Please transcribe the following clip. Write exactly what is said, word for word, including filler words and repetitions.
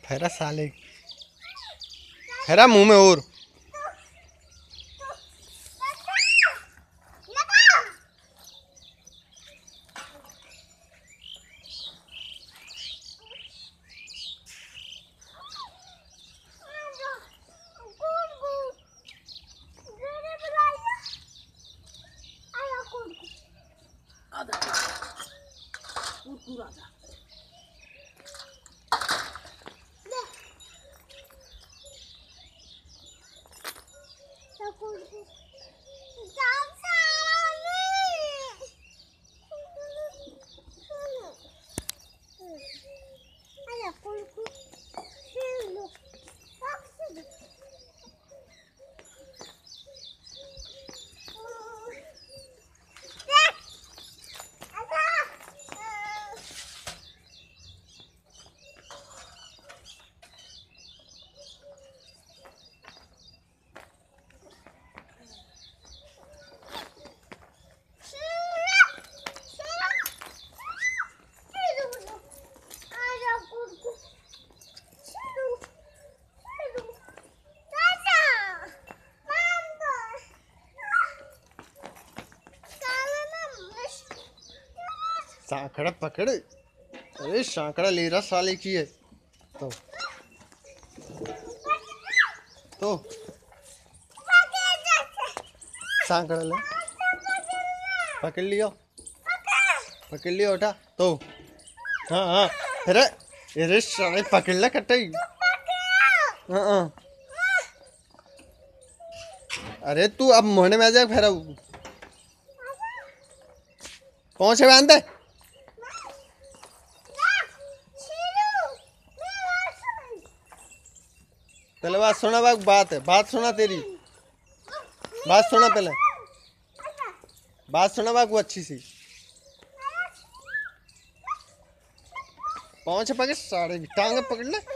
फेरा साले, फेरा मुंह में और सांकड़ा पकड़। अरे सांकड़ा ले रहा साले की है तो तो सांकड़ा ले पकड़ लियो, पकड़ लियो उठा तो। हाँ हाँ अरे अरे साले पकड़ ले कट्टे। हाँ हाँ अरे तू अब मोहने में आ जा फिर पहुंचे बांध दे। पहले बात सुना, बात बात है, बात सुना तेरी बात सुना, पहले बात सुना बात अच्छी सी। पहुंच पकड़ सारे टांग पकड़ ले।